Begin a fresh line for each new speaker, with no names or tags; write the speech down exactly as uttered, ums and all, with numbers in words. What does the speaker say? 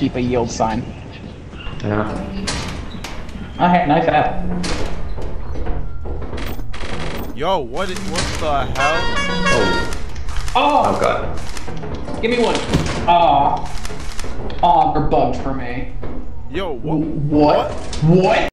keep a yield sign.
Yeah.
Okay, nice app.
Yo, what is, what the hell?
Oh.
Oh!
Oh god.
Give me one. Aw. Aw, they're bugged for me.
Yo, what?
What? What?